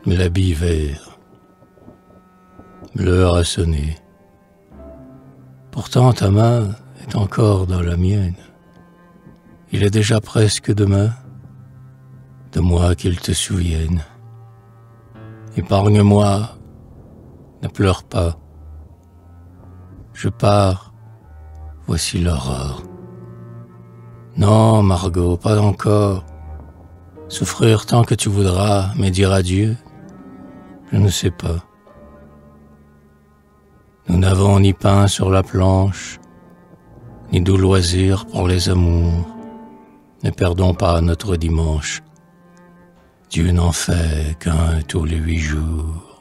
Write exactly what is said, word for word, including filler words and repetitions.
l'habit vert. L'heure a sonné. Pourtant ta main est encore dans la mienne. Il est déjà presque demain, de moi qu'il te souvienne. Épargne-moi, ne pleure pas. Je pars, voici l'aurore. Non, Margot, pas encore. Souffrir tant que tu voudras, mais dire adieu, je ne sais pas. Nous n'avons ni pain sur la planche, ni doux loisirs pour les amours. Ne perdons pas notre dimanche. Dieu n'en fait qu'un tous les huit jours.